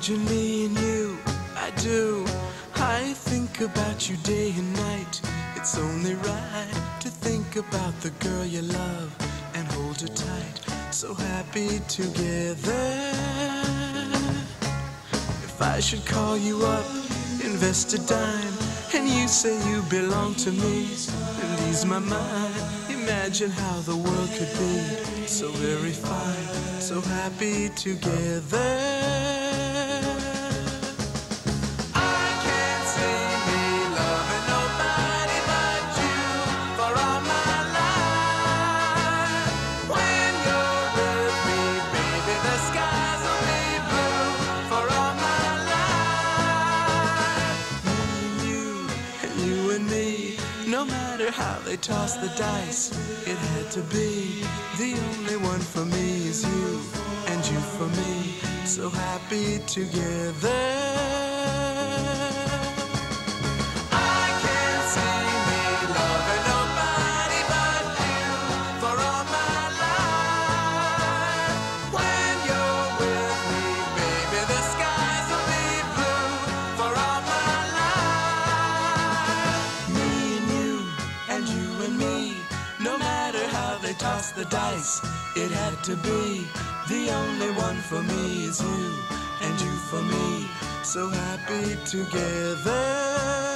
Imagine me and you, I do. I think about you day and night. It's only right to think about the girl you love and hold her tight. So happy together. If I should call you up, invest a dime, and you say you belong to me, and ease my mind. Imagine how the world could be so very fine, so happy together. I can't see me loving nobody but you for all my life. When you're with me, baby, the skies will be blue for all my life. And you and me, no matter how they toss the dice, it had to be. The only one for me is you, and you for me, so happy together. I can't see me loving nobody but you for all my life. When you're with me, baby, the skies will be blue for all my life. Me and you and me, no matter how they toss the dice, it had to be. The only one for me is you, and you for me, so happy together.